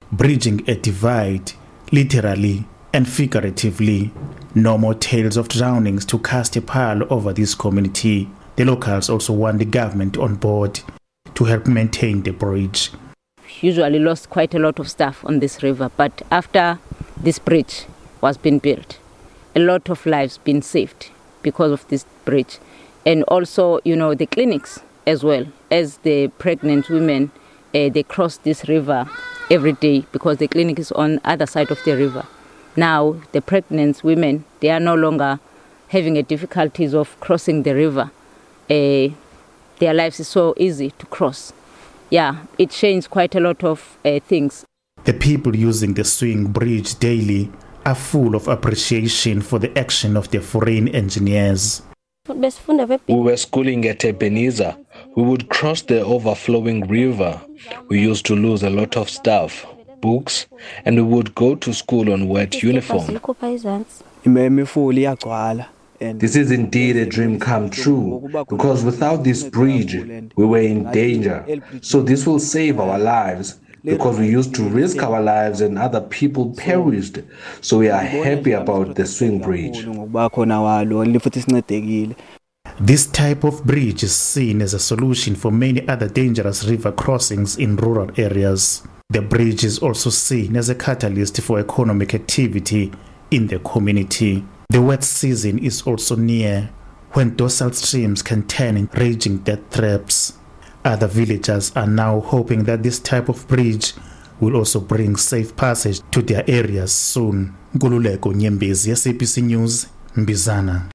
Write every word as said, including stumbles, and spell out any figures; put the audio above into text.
bridging a divide, literally and figuratively. No more tales of drownings to cast a pall over this community. The locals also want the government on board to help maintain the bridge. Usually lost quite a lot of stuff on this river, but after this bridge was being built, a lot of lives been saved because of this bridge. And also, you know, the clinics as well, as the pregnant women, uh, they cross this river every day because the clinic is on the other side of the river. Now, the pregnant women, they are no longer having a difficulties of crossing the river. Uh, their lives is so easy to cross. Yeah, it changed quite a lot of uh, things. The people using the swing bridge daily are full of appreciation for the action of the foreign engineers. We were schooling at Ebenezer. We would cross the overflowing river. We used to lose a lot of stuff, books, and we would go to school on wet uniform. This is indeed a dream come true, because without this bridge, we were in danger. So this will save our lives, because we used to risk our lives and other people perished. So we are happy about the swing bridge. This type of bridge is seen as a solution for many other dangerous river crossings in rural areas. The bridge is also seen as a catalyst for economic activity in the community. The wet season is also near, when docile streams can turn into raging death traps. Other villagers are now hoping that this type of bridge will also bring safe passage to their areas soon. Ngululeko Nyembezi, S A B C News, Mbizana.